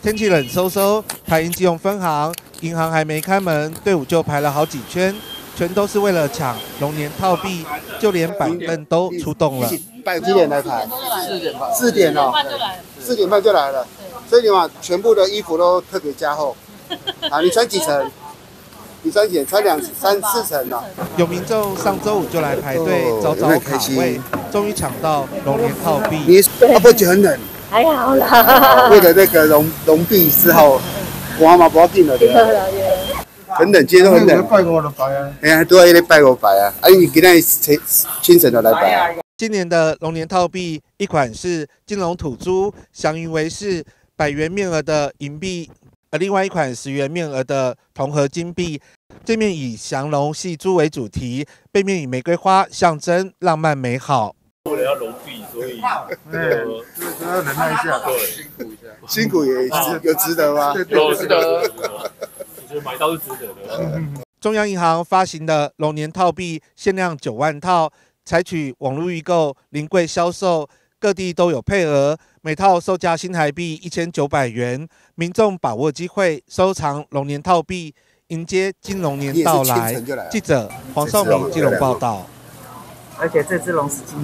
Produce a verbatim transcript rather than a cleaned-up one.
天气冷飕飕，台银基隆分行银行还没开门，队伍就排了好几圈，全都是为了抢龙年套币，就连板凳都出动了。 拜几点来排？ 四点半。 四点哦，四点半就来了。所以你嘛，全部的衣服都特别加厚。啊，你穿几层？你穿几层？穿两三四层呢、哦。 有民众上周五就来排队，早早卡位，终于抢到龙年套币。 你啊不觉得很冷？ 还好啦。 为了那个龙龙币之后，我嘛不要紧了。对啦，很冷，今天都很冷。拜五就拜啊。哎呀，都要咧拜五拜啊！啊，你今天清清晨就来拜啊。 今年的龙年套币，一款是金龙土猪，祥云为是百元面额的银币，而另外一款十元面额的铜合金币。正面以降龙戏珠为主题，背面以玫瑰花象征浪漫美好。 为了要龙币，所以对，就是要忍耐一下，对，辛苦一下，辛苦也值有值得吗？ 有值得，我觉得买到是值得的。 中央银行发行的龙年套币限量九万套，采取网络预购、临柜销售，各地都有配额，每套售价新台币一千九百元。民众把握机会收藏龙年套币，迎接金龙年到来。记者黄少明基隆报道。 而且这只龙是金。